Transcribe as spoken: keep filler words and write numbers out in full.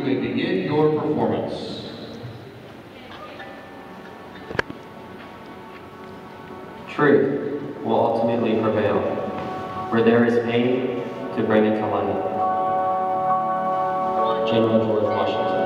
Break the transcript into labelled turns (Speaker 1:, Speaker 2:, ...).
Speaker 1: you may begin your performance.
Speaker 2: Truth will ultimately prevail. Where there is pain, to bring it to light. General George Washington.